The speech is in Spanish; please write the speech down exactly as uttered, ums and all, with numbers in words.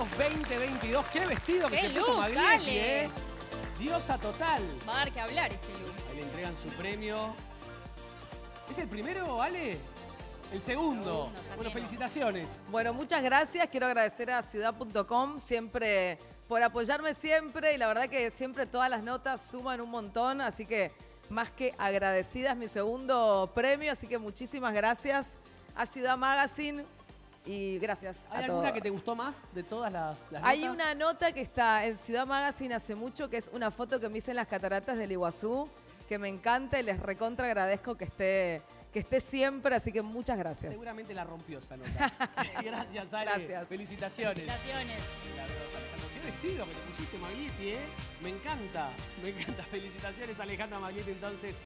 veinte veintidós. ¡Qué vestido que ¡Qué se puso look, Maglietti, Ale! eh! Diosa total. Va a dar que hablar este look. Ahí le entregan su premio. ¿Es el primero, Ale? El segundo. Segundo, ya Bueno, tiene. felicitaciones. Bueno, muchas gracias. Quiero agradecer a ciudad punto com siempre por apoyarme siempre y la verdad que siempre todas las notas suman un montón, así que más que agradecida es mi segundo premio, así que muchísimas gracias a Ciudad Magazine y gracias ¿Hay a alguna todos. que te gustó más de todas las, las Hay notas? una nota que está en Ciudad Magazine hace mucho, que es una foto que me hice en las cataratas del Iguazú, que me encanta y les recontra agradezco que esté, que esté siempre, así que muchas gracias. Seguramente la rompió esa nota. Gracias, Ale. Gracias. Felicitaciones. Felicitaciones. Qué vestido que te pusiste, Maglietti, ¿eh? Me encanta, me encanta. Felicitaciones, Alejandra Maglietti, entonces.